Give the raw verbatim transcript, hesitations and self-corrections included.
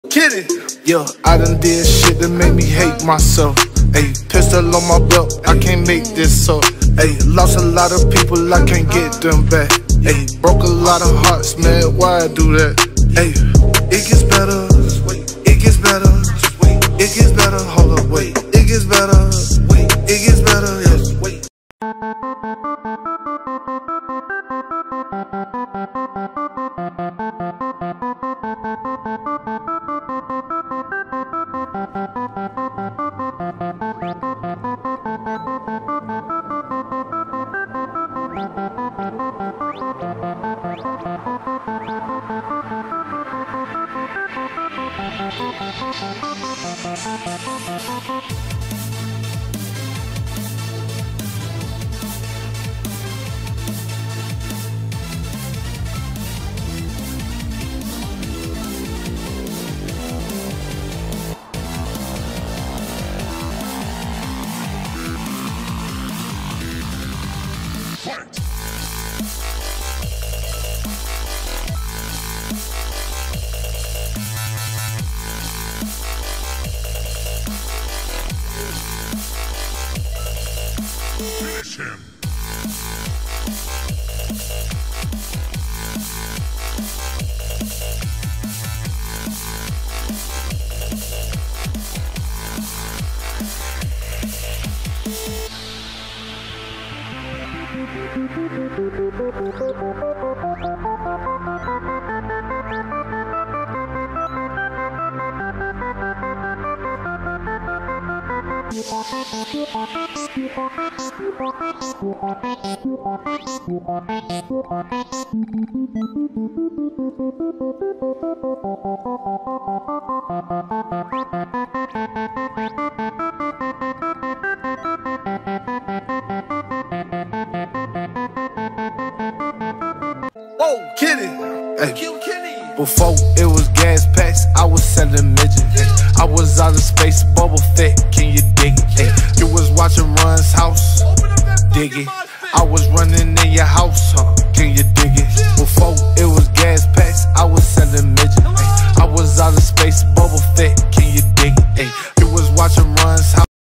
Kitty, yeah, I done did shit that made me hate myself. Ayy, pistol on my belt, I can't make this up. Ayy, lost a lot of people, I can't get them back. Ayy, broke a lot of hearts, man, why I do that? Ayy, it gets better, it gets better, it gets better, hold up, wait, it gets better, it gets better, yes, wait. Finish him. Whoa, Kitty, ay. Before it was gas packs, I was selling midget. I was out of space, bubble fett, can you dig it? Ay. You was watching Run's house, dig it. I was running in your house, huh? Can you dig it?